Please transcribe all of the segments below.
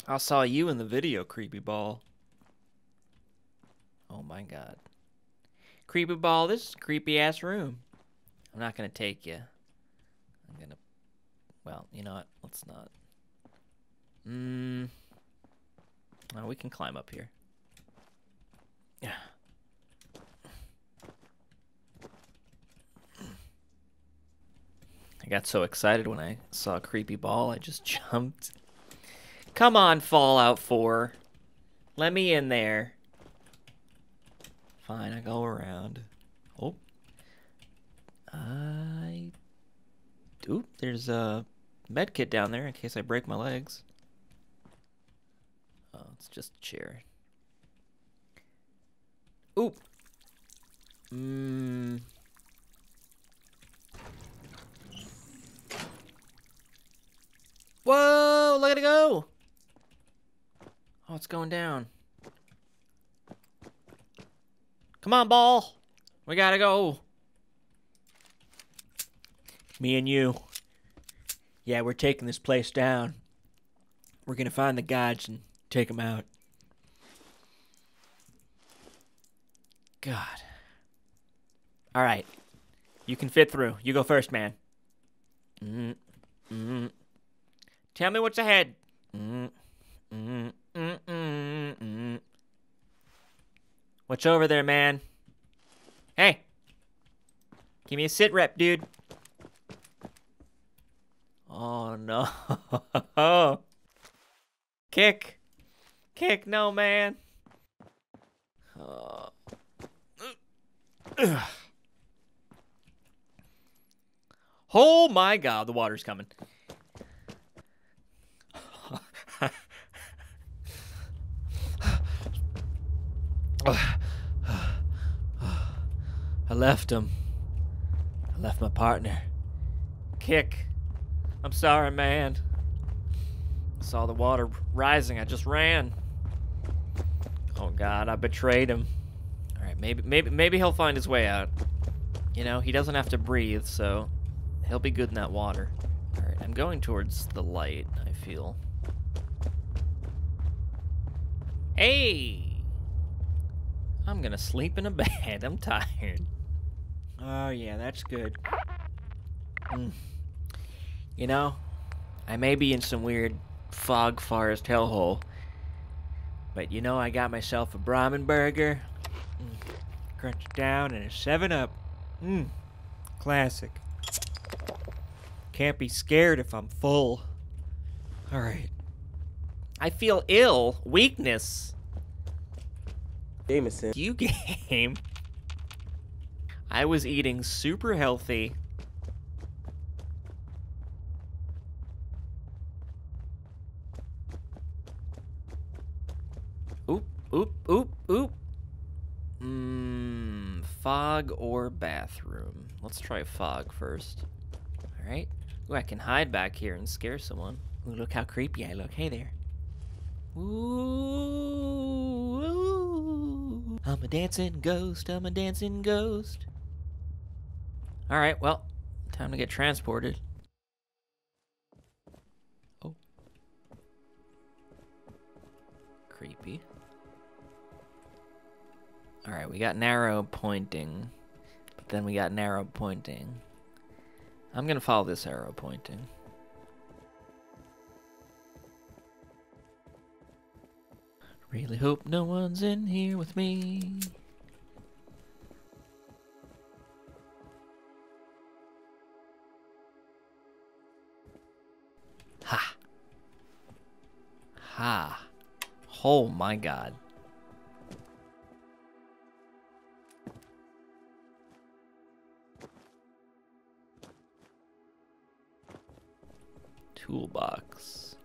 I saw you in the video, creepy ball. Oh my god. Creepy ball, this is a creepy ass room. I'm not gonna take you. I'm gonna... Well, you know what? Let's not. Oh, we can climb up here. Yeah. I got so excited when I saw a creepy ball, I just jumped. Come on, Fallout 4. Let me in there. Fine, I go around. Oh. Oop, there's a med kit down there in case I break my legs. Oh, it's just a chair. Oop. Whoa, look at it go. Oh, it's going down. Come on, ball. We gotta go. Me and you. Yeah, we're taking this place down. We're gonna find the gods and take them out. God. All right. You can fit through. You go first, man. Tell me what's ahead. What's over there, man? Hey. Give me a sit rep, dude. Oh, no. Kick. Kick, no, man. Oh, my God. The water's coming. I left him. I left my partner. Kick. I'm sorry, man. I saw the water rising. I just ran. Oh God, I betrayed him. All right, maybe he'll find his way out. You know, he doesn't have to breathe, so he'll be good in that water. All right, I'm going towards the light, I feel. Hey! I'm gonna sleep in a bed. I'm tired. Oh, yeah, that's good. You know, I may be in some weird fog forest hellhole, but you know I got myself a Brahmin burger, crunch it down, and a 7-Up. Classic. Can't be scared if I'm full. All right. I feel ill. Weakness. Jameson. You game. I was eating super healthy. Oop, oop, oop, oop. Fog or bathroom? Let's try fog first. All right. Ooh, I can hide back here and scare someone. Ooh, look how creepy I look. Hey there. Ooh, ooh. I'm a dancing ghost. I'm a dancing ghost. All right, well, time to get transported. Oh. Creepy. All right, we got narrow pointing, but then we got narrow pointing. I'm gonna follow this arrow pointing. Really hope no one's in here with me. Ha. Ha. Oh my God. Toolbox.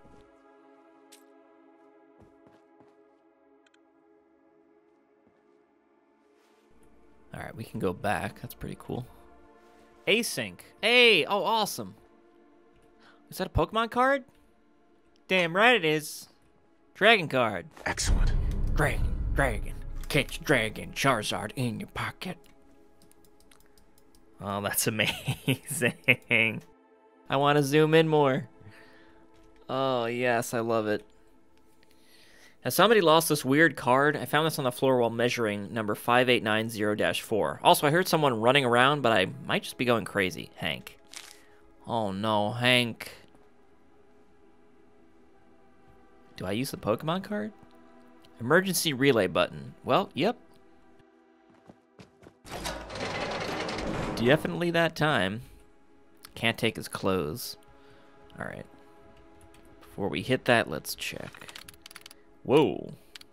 All right, we can go back. That's pretty cool. Async. Hey, oh, awesome. Is that a Pokemon card? Damn right it is. Dragon card. Excellent. Dragon. Catch dragon Charizard in your pocket. Oh, that's amazing. I want to zoom in more. Oh, yes, I love it. Has somebody lost this weird card? I found this on the floor while measuring number 5890-4. Also, I heard someone running around, but I might just be going crazy. Hank. Oh no, Hank. Do I use the Pokemon card? Emergency relay button. Well, yep. Definitely that time. Can't take his clothes. Alright. Before we hit that, let's check. Whoa.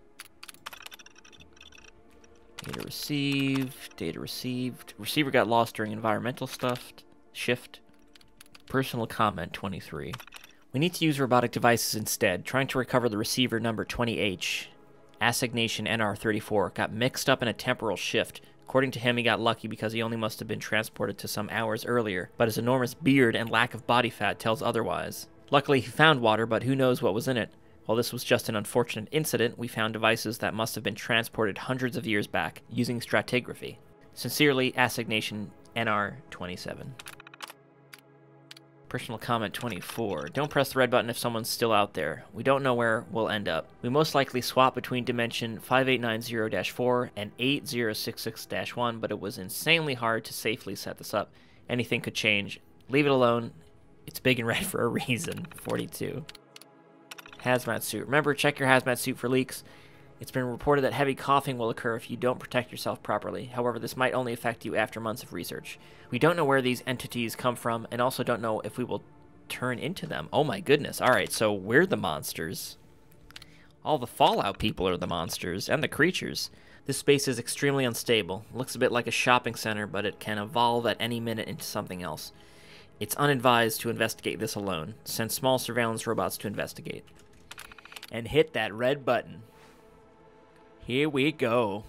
Data received. Data received. Receiver got lost during environmental stuff. Shift. Personal comment 23. We need to use robotic devices instead. Trying to recover the receiver number 20H. Assignation NR34. Got mixed up in a temporal shift. According to him, he got lucky because he only must have been transported to some hours earlier, but his enormous beard and lack of body fat tells otherwise. Luckily, he found water, but who knows what was in it. While this was just an unfortunate incident, we found devices that must have been transported hundreds of years back, using stratigraphy. Sincerely, Assignation NR27. Personal comment 24. Don't press the red button if someone's still out there. We don't know where we'll end up. We most likely swap between dimension 5890-4 and 8066-1, but it was insanely hard to safely set this up. Anything could change. Leave it alone. It's big and red for a reason. 42. Hazmat suit. Remember, check your hazmat suit for leaks. It's been reported that heavy coughing will occur if you don't protect yourself properly. However, this might only affect you after months of research. We don't know where these entities come from, and also don't know if we will turn into them. Oh my goodness. Alright, so we're the monsters. All the Fallout people are the monsters, and the creatures. This space is extremely unstable. It looks a bit like a shopping center, but it can evolve at any minute into something else. It's unadvised to investigate this alone. Send small surveillance robots to investigate. And hit that red button. Here we go.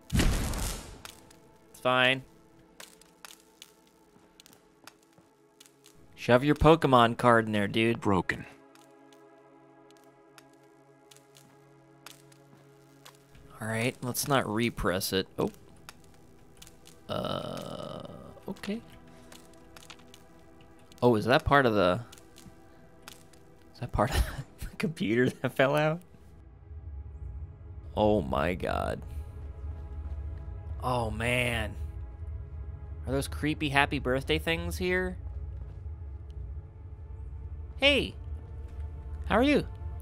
It's fine. Shove your Pokemon card in there, dude. Broken. Alright, let's not repress it. Oh. Okay. Oh, is that part of the... Is that part of the computer that fell out? Oh my god. Oh man. Are those creepy happy birthday things here? Hey. How are you?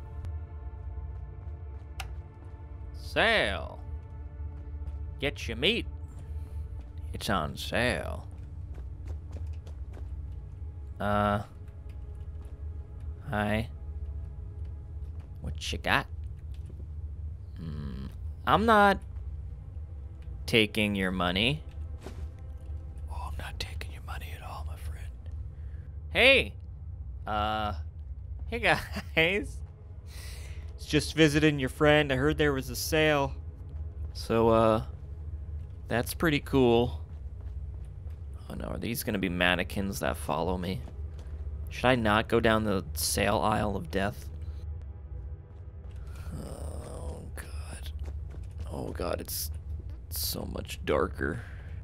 Sale. Get your meat. It's on sale. Hi. What you got? I'm not taking your money. Oh, I'm not taking your money at all, my friend. Hey. Hey guys. Just visiting your friend. I heard there was a sale. So, that's pretty cool. Oh no, are these gonna be mannequins that follow me? Should I not go down the sale aisle of death? Oh god, it's so much darker.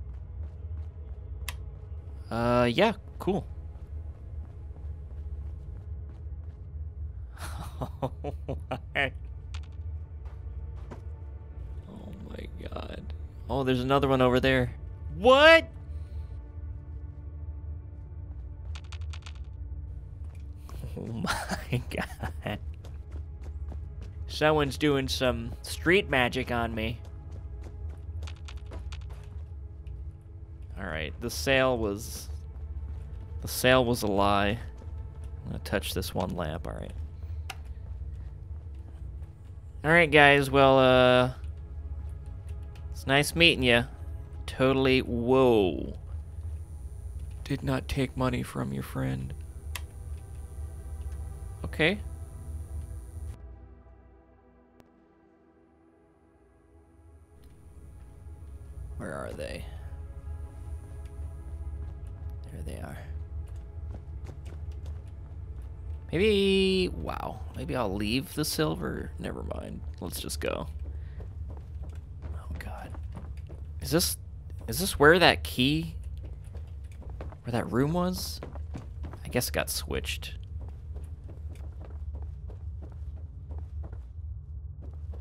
Yeah, cool. What? Oh my god. Oh, there's another one over there. What? Oh my god. Someone's doing some street magic on me. Alright, the sale was a lie. I'm gonna touch this one lamp, alright. Alright guys, well, it's nice meeting you. Totally, whoa. Did not take money from your friend. Okay. Where are they? There they are. Maybe, wow. Maybe I'll leave the silver. Never mind. Let's just go. Oh god. Is this where that key, where that room was? I guess it got switched.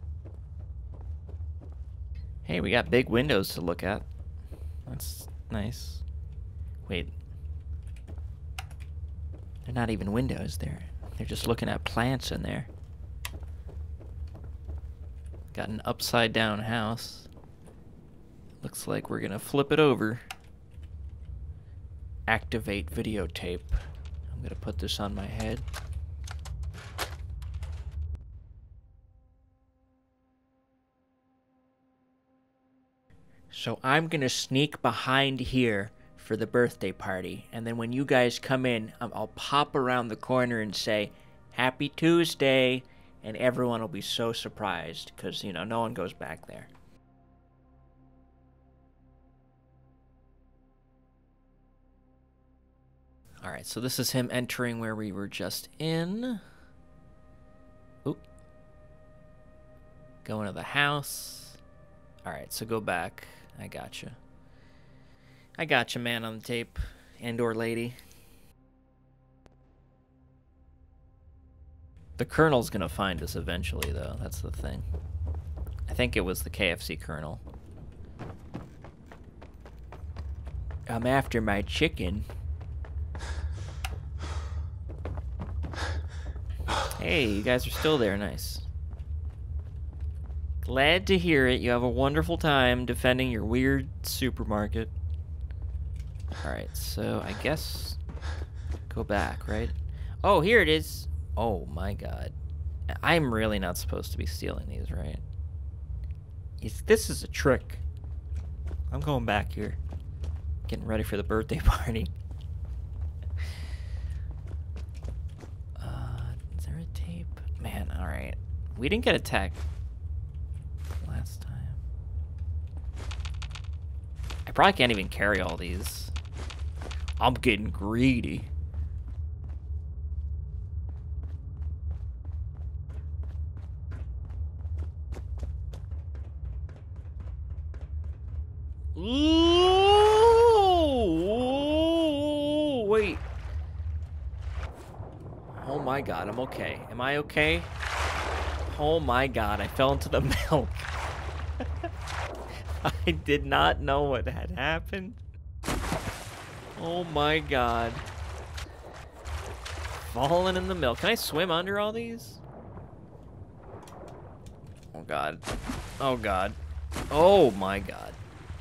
Hey, we got big windows to look at. That's nice. Wait. They're not even windows there. They're just looking at plants in there. Got an upside down house. Looks like we're gonna flip it over. Activate videotape. I'm gonna put this on my head. So I'm gonna sneak behind here for the birthday party, and then when you guys come in, I'll pop around the corner and say, "Happy Tuesday," and everyone will be so surprised, because, you know, no one goes back there. Alright, so this is him entering where we were just in. Oop. Going to the house. Alright, so go back. I gotcha. I gotcha, man on the tape. And/or lady. The Colonel's gonna find us eventually, though. That's the thing. I think it was the KFC Colonel. I'm after my chicken. Hey, you guys are still there. Nice. Glad to hear it. You have a wonderful time defending your weird supermarket. Alright, so I guess go back, right? Oh, here it is. Oh my god. I'm really not supposed to be stealing these, right? This is a trick. I'm going back here. Getting ready for the birthday party. Is there a tape? Man, alright. We didn't get attacked last time. I probably can't even carry all these. I'm getting greedy. Ooh, wait. Oh my god, I'm okay. Am I okay? Oh my god, I fell into the milk. I did not know what had happened. Oh my god. Falling in the milk. Can I swim under all these? Oh god. Oh god. Oh my god.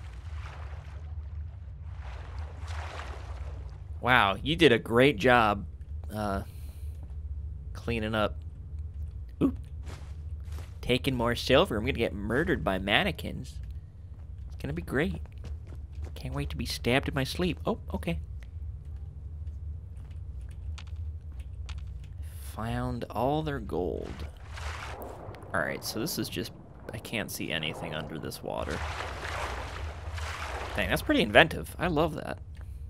Wow, you did a great job cleaning up. Oop. Taking more silver. I'm gonna get murdered by mannequins. It's gonna be great. Can't wait to be stabbed in my sleep. Oh, okay. Found all their gold. Alright, so this is just... I can't see anything under this water. Dang, that's pretty inventive. I love that.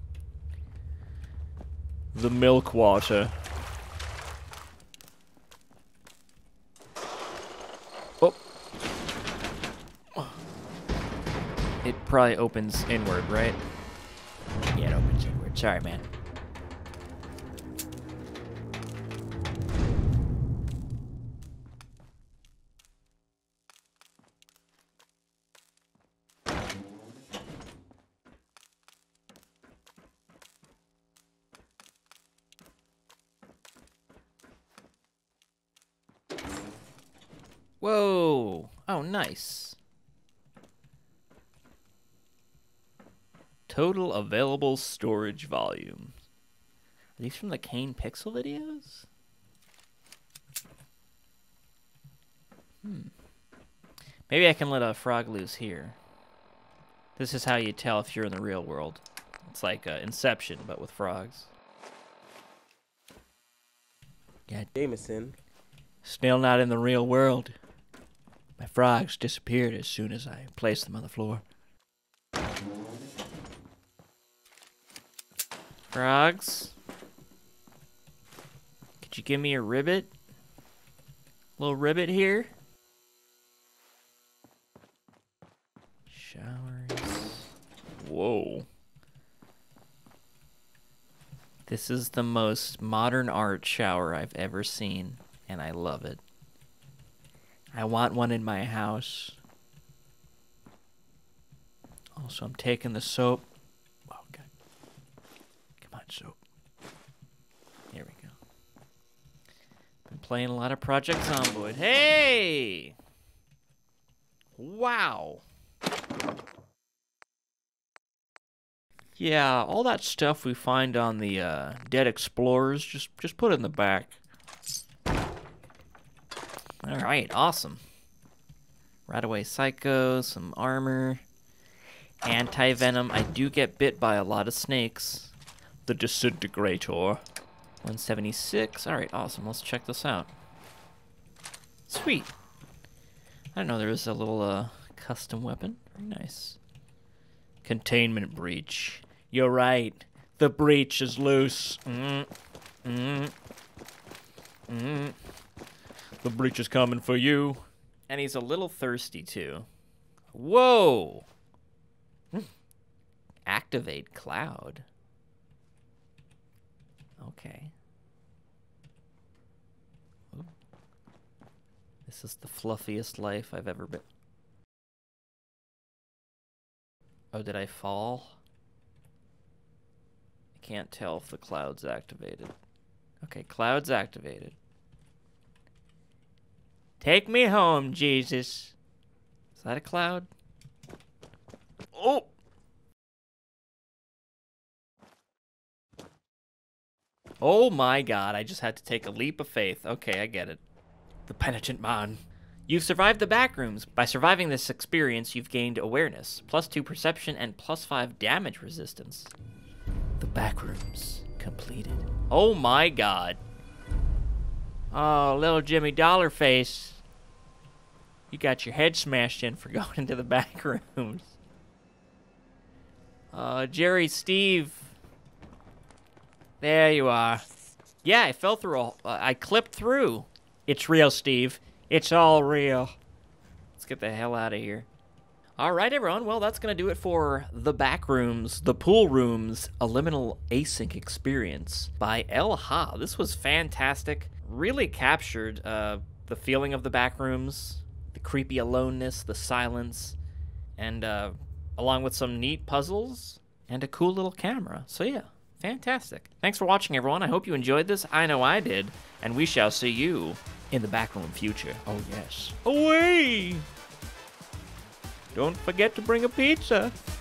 The milk water. Oh. It probably opens inward, right? Yeah, it opens inward. Sorry, man. Whoa! Oh, nice. Total available storage volume. Are these from the Kane Pixel videos? Maybe I can let a frog loose here. This is how you tell if you're in the real world. It's like Inception, but with frogs. God, Jameson. still not in the real world. My frogs disappeared as soon as I placed them on the floor. Frogs? Could you give me a ribbit? Little ribbit here? Showers. Whoa. This is the most modern art shower I've ever seen, and I love it. I want one in my house. Also, I'm taking the soap. Oh, God. Come on, soap. Here we go. Been playing a lot of Project Zomboid. Hey! Wow. Yeah, all that stuff we find on the Dead Explorers, just put it in the back. Alright, awesome. Right away Psycho, some armor, anti-venom. I do get bit by a lot of snakes. The Disintegrator. 176. Alright, awesome. Let's check this out. Sweet. I didn't know there was a little custom weapon. Very nice. Containment breach. You're right. The breach is loose. The breach is coming for you. And he's a little thirsty, too. Whoa! Activate cloud. Okay. Ooh. This is the fluffiest life I've ever been. Oh, did I fall? I can't tell if the cloud's activated. Okay, cloud's activated. Take me home, Jesus. Is that a cloud? Oh! Oh my God, I just had to take a leap of faith. Okay, I get it. The penitent man. You've survived the Backrooms. By surviving this experience, you've gained awareness, +2 perception, and +5 damage resistance. The Backrooms completed. Oh my God. Oh, little Jimmy Dollarface. You got your head smashed in for going into the Backrooms. Jerry, Steve. There you are. Yeah, I fell through I clipped through. It's real, Steve. It's all real. Let's get the hell out of here. All right, everyone. Well, that's going to do it for The Backrooms, the Poolrooms, a liminal async experience by El Ha. This was fantastic. Really captured the feeling of the Backrooms, the creepy aloneness, the silence, and along with some neat puzzles and a cool little camera. So yeah, fantastic. Thanks for watching, everyone. I hope you enjoyed this. I know I did. And we shall see you in the backroom future. Oh, yes. Away! Don't forget to bring a pizza.